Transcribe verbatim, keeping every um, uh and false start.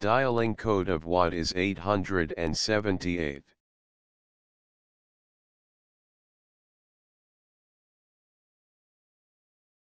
Dialing code of Wadh is eight hundred seventy-eight.